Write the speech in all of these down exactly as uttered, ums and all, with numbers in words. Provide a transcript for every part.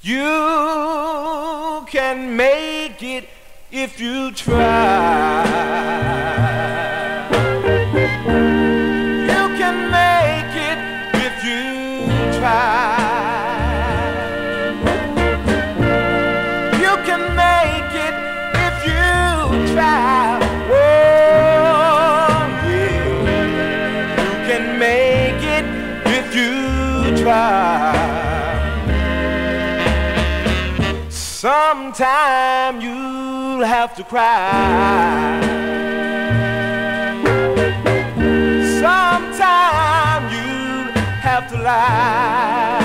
You can make it if you try. You can make it if you try. You can make it if you try. Oh, yeah. You can make it if you try. Sometime you'll have to cry. Sometime you'll have to lie.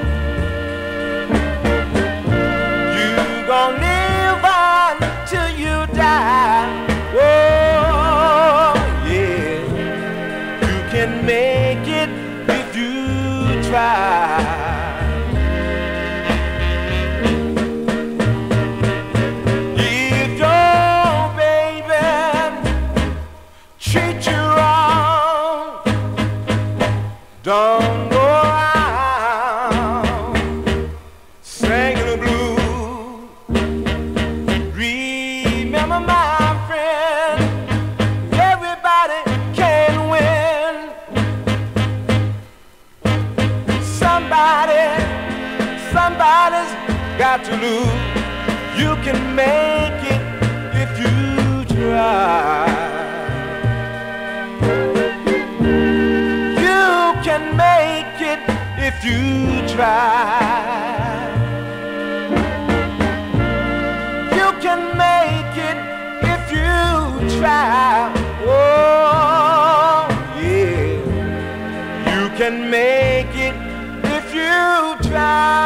You gon' live until you die. Oh, yeah. You can make it if you try. Don't go around singing the blues. Remember, my friend, everybody can win. Somebody, somebody's got to lose. You can make it if you try. Can make it if you try. You can make it if you try. Oh, yeah. You can make it if you try.